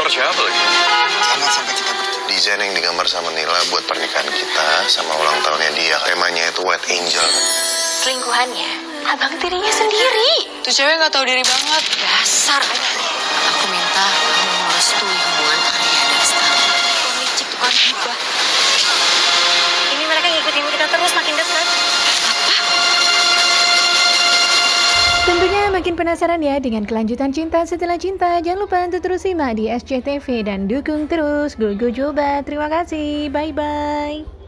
motor siapa lagi? Jangan sampai kita desain yang digambar sama Nila buat pernikahan kita sama ulang tahunnya dia. Temanya itu White Angel. Selingkuhannya abang tirinya sendiri. Tuh cewek gak tahu diri banget. Dasar. Aku minta kamu merestui hubungan Arya dan Setelah. Tukang licik, tukang gibah. Ini mereka ngikutin kita terus makin dekat. Tentunya makin penasaran ya dengan kelanjutan Cinta Setelah Cinta. Jangan lupa untuk terus simak di SCTV dan dukung terus Gugu Joba. Terima kasih, bye-bye.